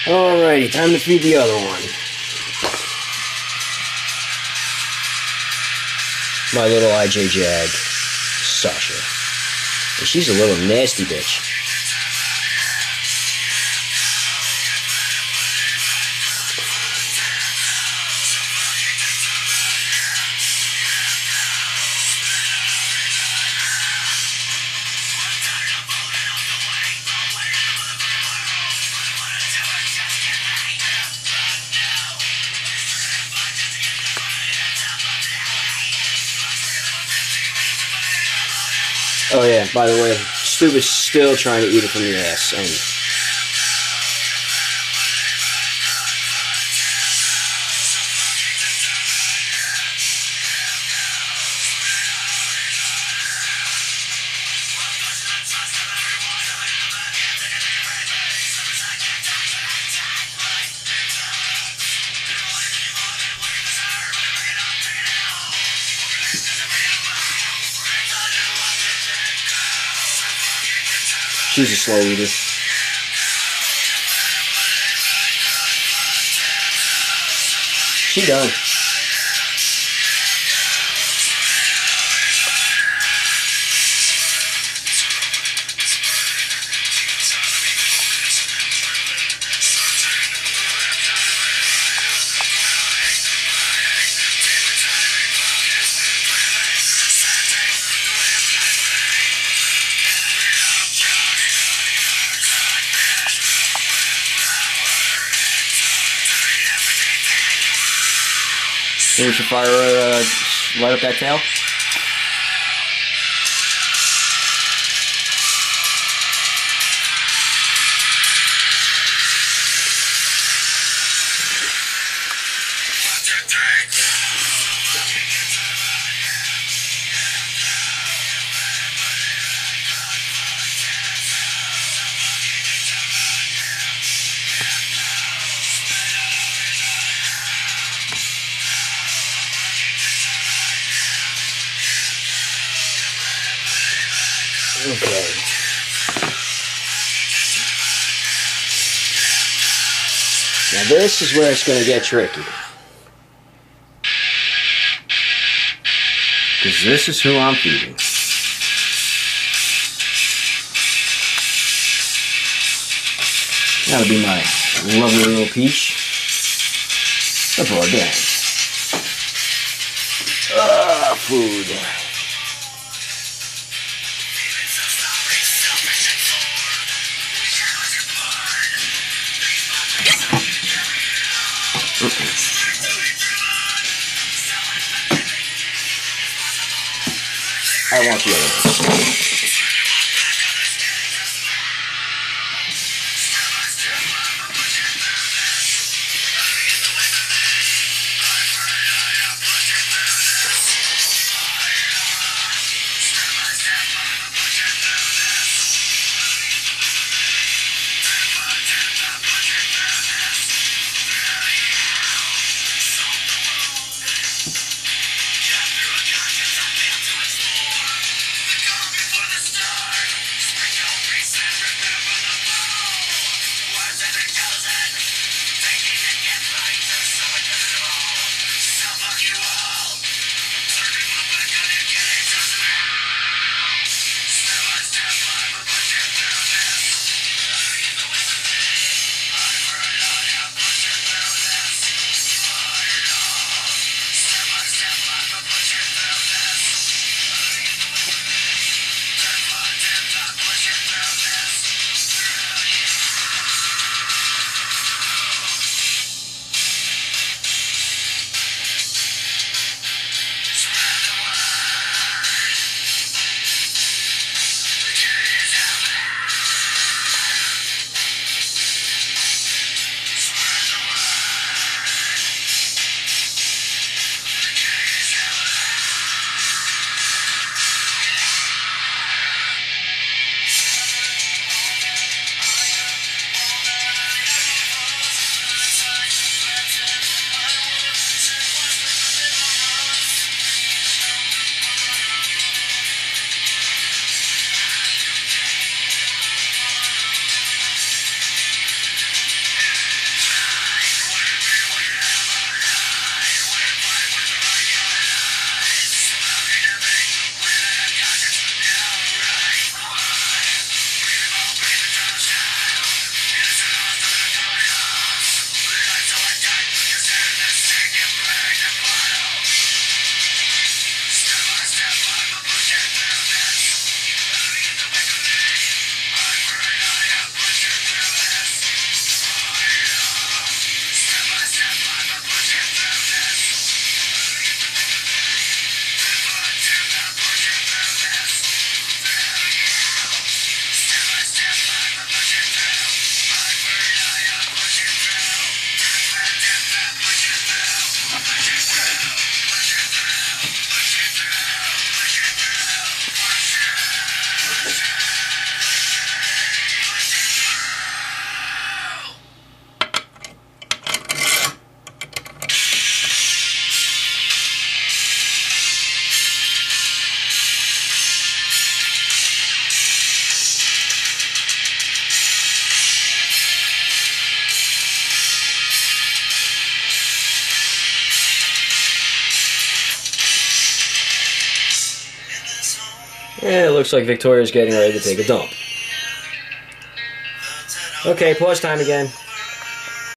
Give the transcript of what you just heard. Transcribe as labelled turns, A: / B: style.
A: Alrighty, time to feed the other one. My little IJ Jag, Sasha. And she's a little nasty bitch. Oh yeah, by the way, Stu is still trying to eat it from your ass. She's a slow eater. She done. Think we should fire light up that tail? Okay. Now this is where it's going to get tricky. Because this is who I'm feeding. That'll be my lovely little peach. The Bourdain. Food. I want the other one. And it looks like Victoria's getting ready to take a dump. Okay, pause time again.